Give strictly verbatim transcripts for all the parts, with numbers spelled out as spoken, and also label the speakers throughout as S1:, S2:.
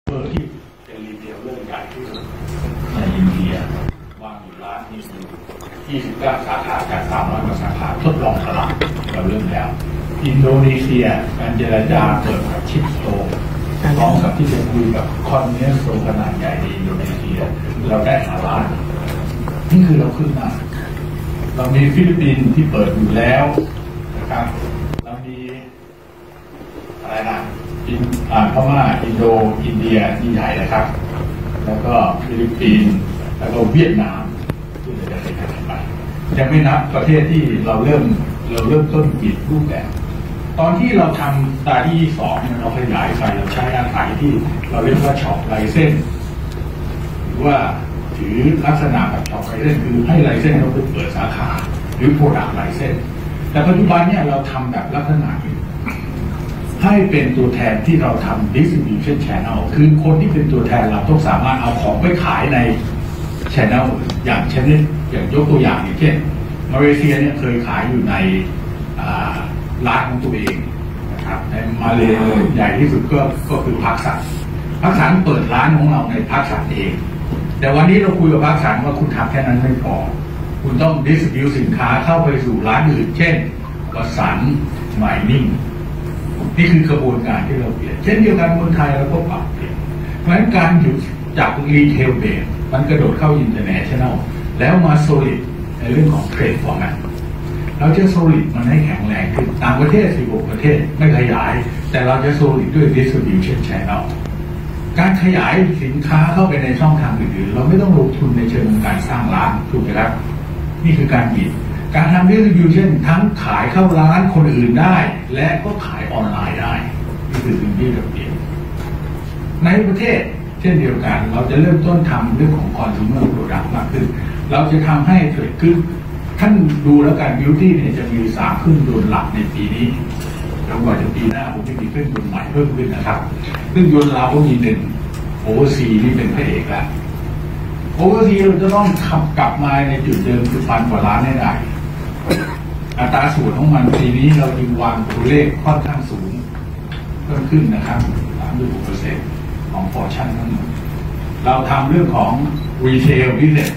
S1: เบอร์ที่เป็นรีเทลเรื่องใหญ่ที่สุดในอินเดียวางอยู่ร้านนี้ยี่สิบเก้าสาขาจากสามร้อยกว่าสาขาทดลองตลาดเราเริ่มแล้วอินโดนีเซียการเจรจาเปิดกับชิปโตพร้อมกับที่จะคุยกับคอนเนสโตขนาดใหญ่ในอินโดนีเซียเราได้หาร้านนี่คือเราขึ้นมาเรามีฟิลิปปินส์ที่เปิดอยู่แล้วนะครับเรามีอะไรนะอินอ่าพม่าอินโดอินเดียที่ใหญ่นะครับแล้วก็ฟิลิปปินส์แล้วก็เวียดนามที่จะได้ขยายไปยังไม่นับประเทศที่เราเริ่มเราเริ่มต้นปิดรูปแบบตอนที่เราทำตาที่สองเราขยายไปเราใช้อาศัยที่เราเรียกว่าช็อปไลเซนส์หรือว่าถือลักษณะแบบช็อปไลเซนส์คือให้ไลเซนส์เราไปเปิดสาขาหรือโปรดักต์ไลเซนส์แต่ปัจจุบันเนี่ยเราทำแบบลักษณะให้เป็นตัวแทนที่เราทำ distribution channel คือคนที่เป็นตัวแทนเราต้องสามารถเอาของไปขายใน channel อย่างเช่นอย่างยกตัวอย่างอย่างเช่นมาเลเซียเนี่ยเคยขายอยู่ในร้านของตัวเองนะครับในมาเลเซียใหญ่ที่สุดก็ก็คือพักสันพักสันเปิดร้านของเราในพักสันเองแต่วันนี้เราคุยกับพักสันว่าคุณทำแค่นั้นไม่พอคุณต้อง distribute สินค้าเข้าไปสู่ร้านอื่นเช่นวัสันไมนิ่งนี่คือกระบวนการที่เราเปลี่ยนเช่นเดียวกันคนไทยเราก็ปรับเปลี่ยนเพราะฉะนั้นการหยุดจากรีเทลเบสมันกระโดดเข้าอินเตอร์เนชั่นแนลแล้วมาโซลิดในเรื่องของเทรดฟอร์แมตเราจะโซลิดมันให้แข็งแรงขึ้นต่างประเทศสิบหกประเทศไม่ขยายแต่เราจะโซลิดด้วย distribution channel การขยายสินค้าเข้าไปในช่องทางอื่นๆเราไม่ต้องลงทุนในเชิงการสร้างร้านถูกไหมครับนี่คือการบิดการทำ distribution ทั้งขายเข้าร้านคนอื่นได้และก็ขายออนไลน์ได้นี่คือสิ่งที่เราเปลี่ยนในประเทศเช่นเดียวกันเราจะเริ่มต้นทำเรื่องของ consumer product มากขึ้นเราจะทำให้เกิดขึ้นท่านดูแล้วกัน beauty เนี่ยจะมีสามเครื่องยนต์หลักในปีนี้แล้วก่อนจะปีหน้าผมจะมีเครื่องยนต์ใหม่เพิ่มขึ้นนะครับเครื่องยนต์เราก็มีหนึ่ง โอ ซี นี่เป็นพระเอกแล้ว โอ ซี เราจะต้องขับกลับมาในจุดเดิมคือพันกว่าล้านให้ได้อัตราส่วนของมันปีนี้เราจึงวางตัวเลขค่อนข้างสูงเพิ่มขึ้นนะครับ สามสิบหกเปอร์เซ็นต์ ของพอร์ชั่นทั้งหมดเราทำเรื่องของ retail business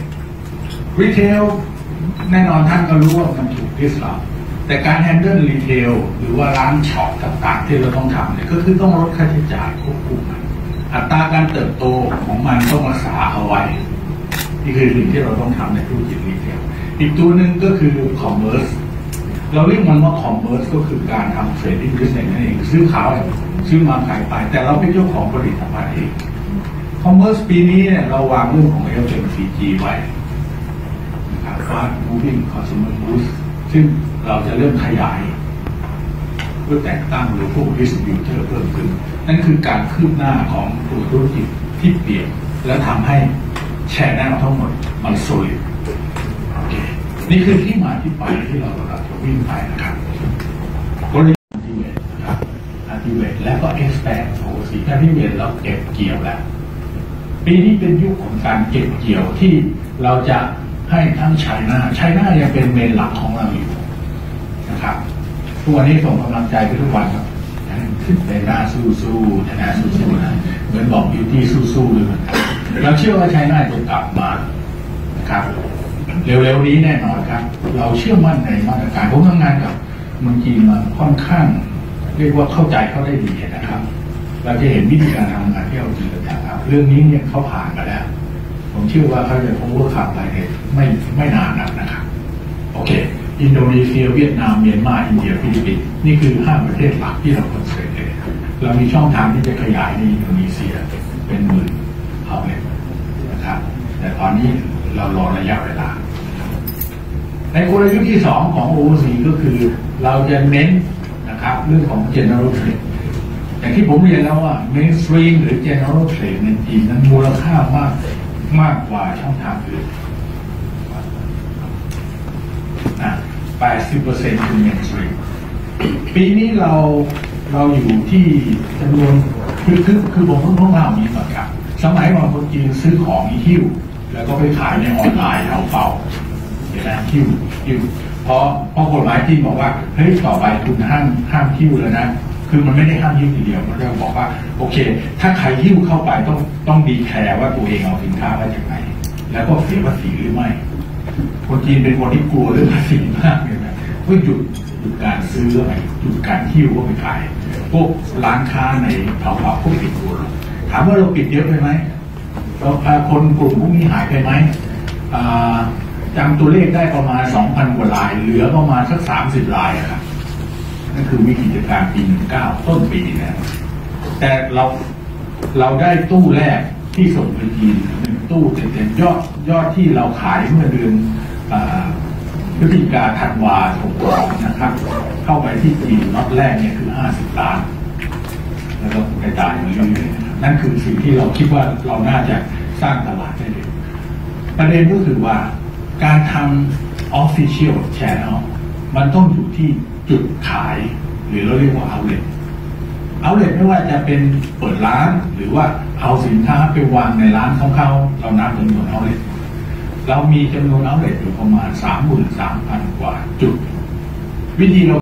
S1: retail แน่นอนท่านก็รู้ว่ามันถูกดิสลอฟแต่การ handle retail หรือว่าร้านช็อปต่างๆที่เราต้องทำเนี่ยก็คือต้องลดค่าใช้จ่ายควบคุมมันอัตราการเติบโตของมันต้องรักษาเอาไว้นี่คือสิ่งที่เราต้องทำในธุรกิจรีเทลอีกตัวหนึ่งก็คือ commerce เราเรียกมันว่า commerce ก็คือการทำ trading business นั่นเองซื้อขายซื้อมาขายไปแต่เราเป็นเจ้าของผลิตภัณฑ์เอง commerce ปีนี้เนี่ยเราวางเรื่องของ เอฟ เอ็ม ซี จี ไว้นะครับ fast moving consumer goods ซึ่งเราจะเริ่มขยายเพื่อแต่งตั้งหรือพวก distributor เพิ่มขึ้นนั่นคือการคืบหน้าของตัวธุรกิจที่เปลี่ยนและทำให้แชร์แนลทั้งหมดมันโซลิดนี่คือที่มาที่ไปที่เราเราจะวิ่งไปนะครับกลยุทธ์อันติเวทนะครับอันติเวทแล้วก็ expand โอ้สีอันติเวทเราเก็บเกี่ยวแล้วปีนี้เป็นยุคของการเก็บเกี่ยวที่เราจะให้ทั้งไชน่าไชน่ายังเป็นเมนหลักของเราอยู่นะครับทุกวันนี้ส่งกำลังใจไปทุกวันครับเป็นหน้าสู้ๆนะสู้ๆนะเหมือนบอกอยู่ที่สู้ๆเลยเราเชื่อว่าไชน่าจะกลับมานะครับเร็วๆนี้แน่นอนครับเราเชื่อมั่นในมาตรการผมทำงานกับเมืองจีนมาค่อนข้างเรียกว่าเข้าใจเขาได้ดีนะครับเราจะเห็นวิธีการทำงานที่เราดีกันครับเรื่องนี้เนี่ยเขาผ่านมาแล้วผมเชื่อว่าเขาจะคงรู้ขับไปไม่ไม่นานนักนะครับโอเคอินโดนีเซียเวียดนามเมียนมาอินเดียฟิลิปปินส์นี่คือห้าประเทศหลักที่เราคอนเซ็ปต์เลยเรามีช่องทางที่จะขยายในอินโดนีเซียเป็นหมื่นเอาเลยนะครับแต่ตอนนี้เรารอระยะเวลาในกลยุทธ์ที่สองของ โอ ซี ก็คือเราจะเน้นนะครับเรื่องของ general trade อย่างที่ผมเรียนแล้วว่า mainstream หรือ general trade ในจีนนั้นมูลค่ามากมากกว่าช่องทางอื่นแปดสิบเปอร์เซ็นต์ คือ mainstream ปีนี้เราเราอยู่ที่จำนวนคือคือคือผมต้องต้องเล่าอย่างนี้ก่อนครับสมัยก่อนคนจีนซื้อของหิ้วแล้วก็ไปขายในออนไลน์เอาเป่าเห็นไหมหิ้วหิ้วพอพอกฎหมายจีนบอกว่าเฮ้ยต่อไปคุณห้ามห้ามหิ้วแล้วนะคือมันไม่ได้ห้ามหิ้วทีเดียวมันจะบอกว่าโอเคถ้าใครหิ้วเข้าไปต้องต้องดีแคร์ว่าตัวเองเอาสินค้ามาจากไหนแล้วก็เสียภาษีหรือไม่คนจีนเป็นคนที่กลัวเรื่องภาษีมากเลยนะว่าหยุดหยุดการซื้อไปหยุดการหิ้วก็ไปขายพวกร้านค้าในเผาเผาก็ปิดตัวลงถามว่าเราปิดเยอะไปไหมเราพาคนกลุ่มพวกนี้หายไปไหมจำตัวเลขได้ประมาณ สองพัน กว่ารายเหลือประมาณสักสามสิบรายครับนั่นคือวิกฤตการณ์ปีหนึ่งเก้าต้นปีนะแต่เราเราได้ตู้แรกที่ส่งไปจีนหนึ่งตู้เต็มๆยอดยอดที่เราขายเมื่อเดือนพฤศจิกาธันวาคมนะครับเข้าไปที่จีนล็อตแรกเนี่ยคือห้าสิบล้านแล้วก็กระจายมาเรื่อยๆนั่นคือสิ่งที่เราคิดว่าเราน่าจะสร้างตลาดได้เลยประเด็นก็คือว่าการทำ official channel มันต้องอยู่ที่จุดขายหรือเราเรียกว่า outlet outlet ไม่ว่าจะเป็นเปิดร้านหรือว่าเอาสินค้าไปวางในร้านของเขาเรานับจำนวน outlet เรามีจำนวน outlet อยู่ประมาณ สามหมื่นสามพัน กว่าจุดวิธีเรา